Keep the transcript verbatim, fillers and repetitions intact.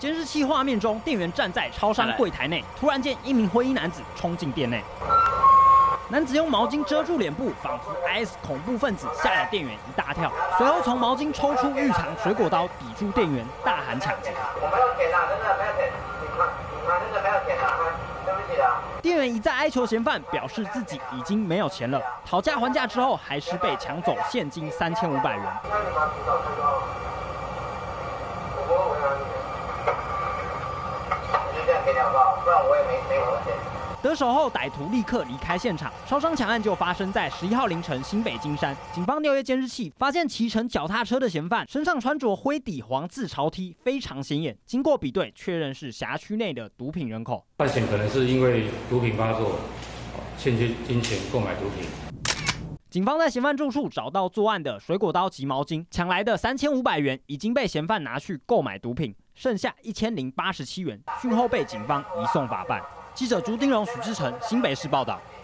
监视器画面中，店员站在超商柜台内，突然间，一名灰衣男子冲进店内。男子用毛巾遮住脸部，仿佛 I S 恐怖分子，吓了店员一大跳。随后从毛巾抽出预藏水果刀，抵住店员，大喊抢劫。我没有钱啊，真的没有钱，你们你们真的没有钱啊，对不起啊。店员一再哀求嫌犯，表示自己已经没有钱了。讨价还价之后，还是被抢走现金三千五百元。那你把执照看到了？我不会为难你。我就这样给你好不好？不然我也没没我的钱。得手后，歹徒立刻离开现场。超商抢案就发生在十一号凌晨新北金山。警方调阅监视器，发现骑乘脚踏车的嫌犯身上穿着灰底黄字潮 T， 非常显眼。经过比对，确认是辖区内的毒品人口。 犯嫌可能是因为毒品发作，欠缺金钱购买毒品。 警方在嫌犯住处找到作案的水果刀及毛巾，抢来的三千五百元已经被嫌犯拿去购买毒品，剩下一千零八十七元，讯后被警方移送法办。记者朱丁荣、许志成，新北市报道。